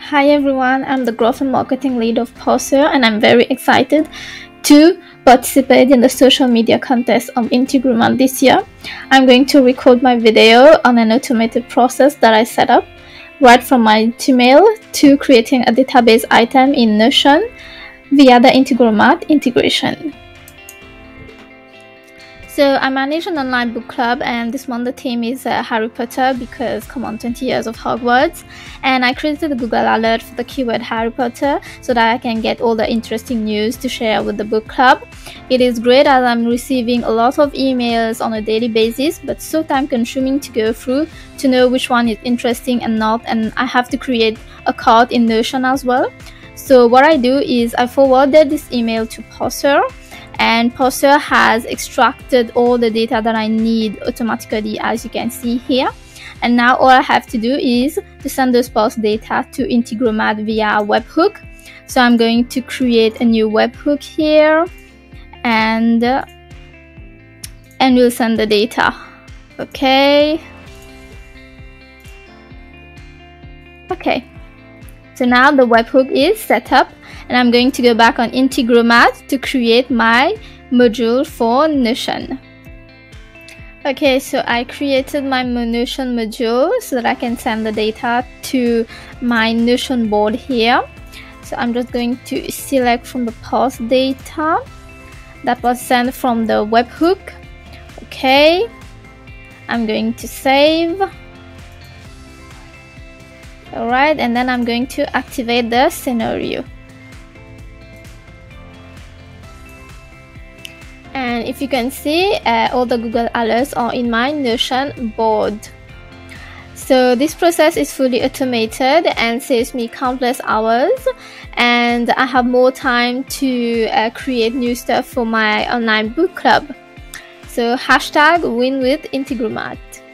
Hi everyone, I'm the growth and marketing lead of Parseur and I'm very excited to participate in the social media contest of Integromat this year. I'm going to record my video on an automated process that I set up right from my Gmail to creating a database item in Notion via the Integromat integration. So I manage an online book club, and this month the theme is Harry Potter because come on, 20 years of Hogwarts. And I created a Google alert for the keyword Harry Potter so that I can get all the interesting news to share with the book club. It is great as I'm receiving a lot of emails on a daily basis, but so time consuming to go through to know which one is interesting and not, and I have to create a cart in Notion as well. So what I do is I forwarded this email to Parseur, and Parseur has extracted all the data that I need automatically, as you can see here. And now all I have to do is to send those parse data to Integromat via webhook. So I'm going to create a new webhook here, and we'll send the data. Okay. So now the webhook is set up, and I'm going to go back on Integromat to create my module for Notion. Okay, so I created my Notion module so that I can send the data to my Notion board here. So I'm just going to select from the parse data that was sent from the webhook. Okay, I'm going to save. Alright, and then I'm going to activate the scenario. And if you can see, all the Google alerts are in my Notion board. So this process is fully automated and saves me countless hours, and I have more time to create new stuff for my online book club. So #win with Integromat.